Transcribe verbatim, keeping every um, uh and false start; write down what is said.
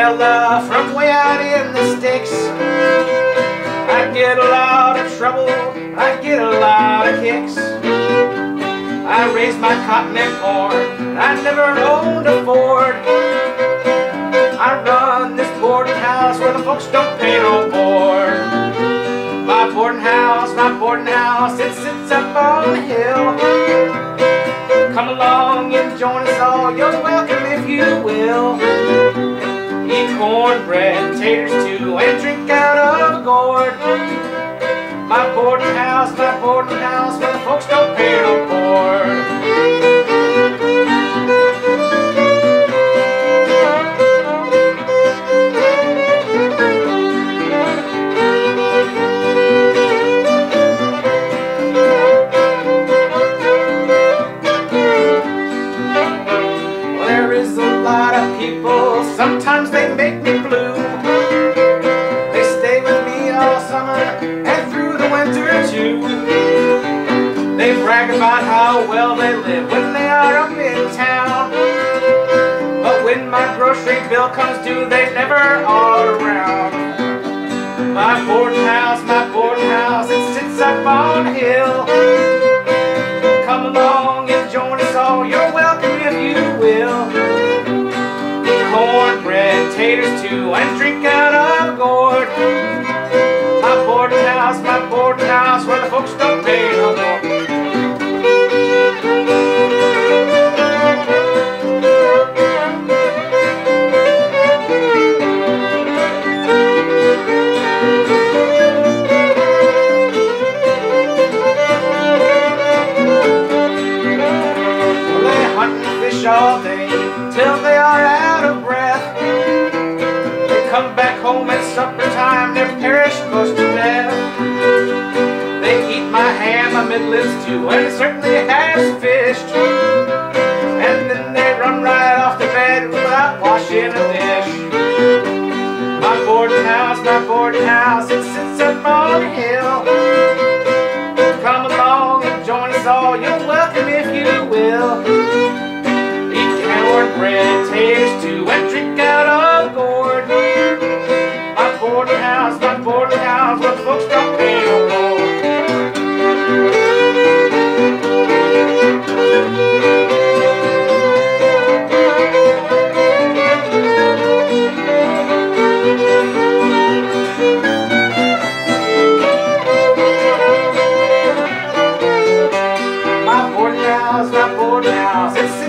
fella from way out in the sticks. I get a lot of trouble, I get a lot of kicks. I raised my cotton and corn, I never owned a Ford. I run this boarding house where the folks don't pay no board. My boarding house, my boarding house, it sits up on the hill. Come along and join us all, you're welcome if you will. Eat cornbread, taters too, and drink out of a gourd. My boarding house, my boarding house, where the folks don't pay no board. Well, there is a lot of people, sometimes they make me blue. They stay with me all summer and through the winter too. They brag about how well they live when they are up in town, but when my grocery bill comes due, they never are around. My boarding house, my boarding house, it sits up on a hill. Come along and join us all, you're welcome if you will. Eat cornbread, taters too, and drink out of a gourd. My boarding house, my boarding house, where the folks don't pay no more. Well, they hunt and fish all day till they are out of breath. They come back home at supper time, they're perished close to death. They eat my ham, my middlings too, and it certainly has fished. And then they run right off the bed without washing a dish. My boarding house, my boarding house, it sits up on a hill. Come along and join us all, you're welcome if you will. Eat cornbread, taters too, and drink out of a gourd. My boarding house, my boarding house, where folks don't pay no more. My boarding house, my boarding house, it's